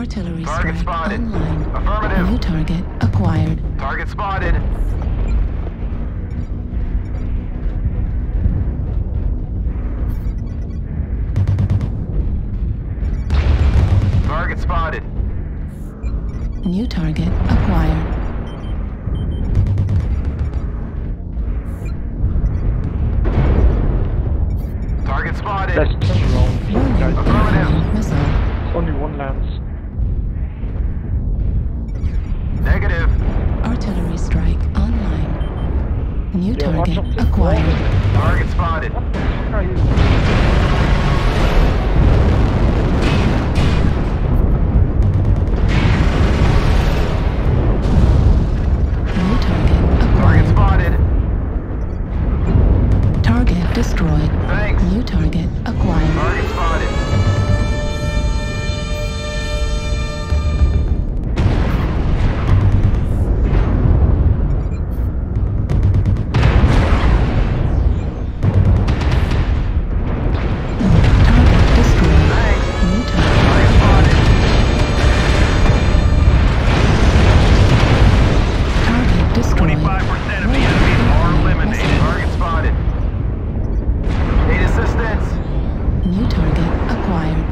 Artillery Target strike spotted. online. Affirmative. New target acquired. Target spotted. Target spotted. New target acquired. Target spotted. Let's turn around, Warning, guys. incoming missile. Only one lands. Negative. Artillery strike online. New Yo, watch target out for the acquired. wall. Target spotted. What the fuck are you? New target Target acquired. spotted. Target destroyed. Thanks. New target acquired. Target spotted. Target destroyed. Thanks. New target. Target spotted. Target destroyed. 25% of the enemies are eliminated. Target spotted. Need assistance. New target acquired.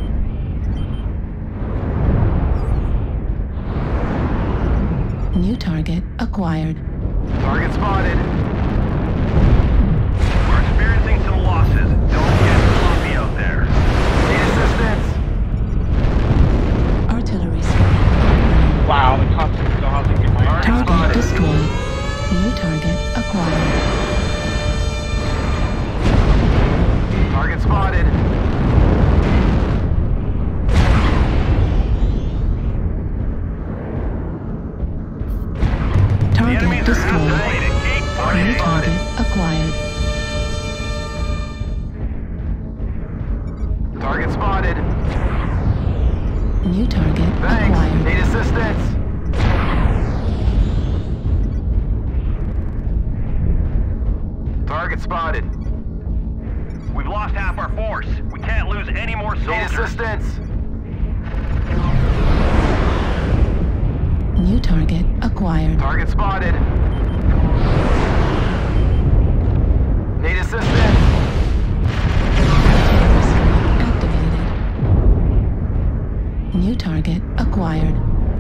New target acquired. Target spotted. We're experiencing some losses. Don't get sloppy out there. Need assistance. Artillery strike. Wow, the concept doesn't get my Target Target spotted. destroyed. New target acquired. Target spotted. The Target enemies are destroyed. isolated. Keep New pushing. target acquired. Target spotted. New target Thanks. acquired. Need assistance. Target spotted. We've lost half our force. We can't lose any more soldiers. Need assistance. New target acquired. Target spotted. Need assistance. Artillery strike activated. New target acquired.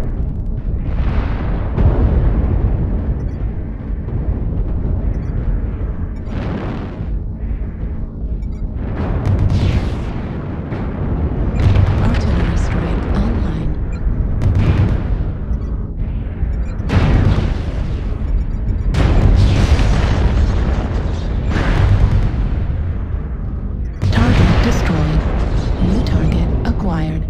Artillery strike online. Target destroyed. New target acquired.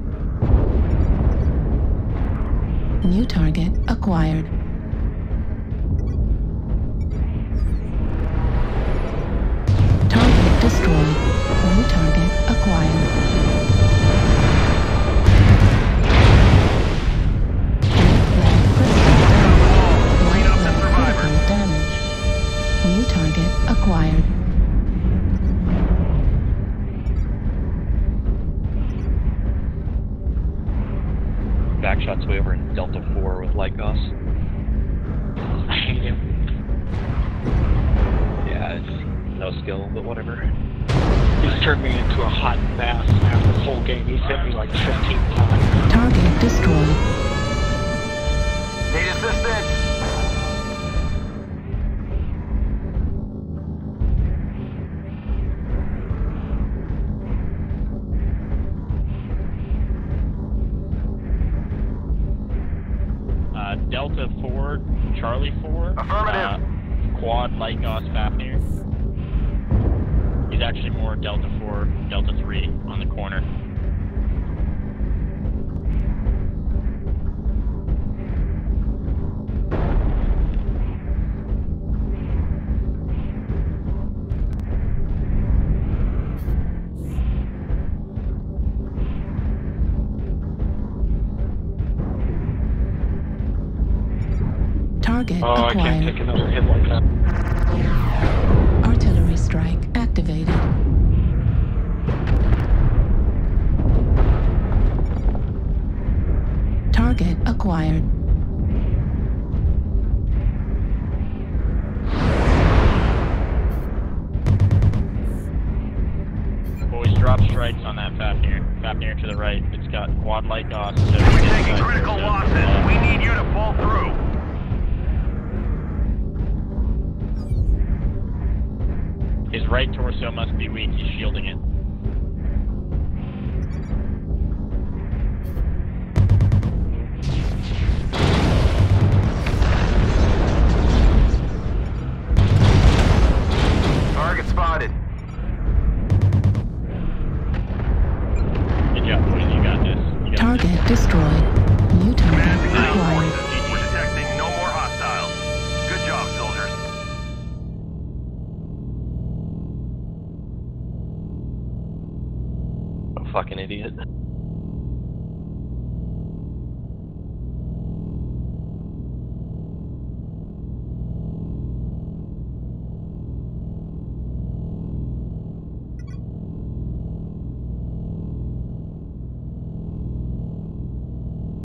New target acquired. Target destroyed. New target acquired. Clean up the survivors. Critical damage. New target acquired. Backshot's way over in Delta 4 with Lycos. I hate him. Yeah, it's no skill, but whatever. He's turned me into a hot mess after this whole game. He's hit me like 15 times. Target destroyed. Need assistance. Delta 4, Charlie 4. Affirmative. Quad Lycos Fafnir. He's actually more Delta 4, Delta 3 on the corner. Target Oh, I can't acquired. take another hit like that. Artillery strike activated. Target acquired. Boys, drop strikes on that Fafnir. Fafnir to the right. It's got quad light Gauss. So We're taking critical losses. We need you to pull through. His right torso must be weak. He's shielding it. Target spotted. Good job, boys. You got this. You got Target this. destroyed. New target Advancing to acquired. forces. We're detecting no more hostiles. Good job, soldiers. A fucking idiot.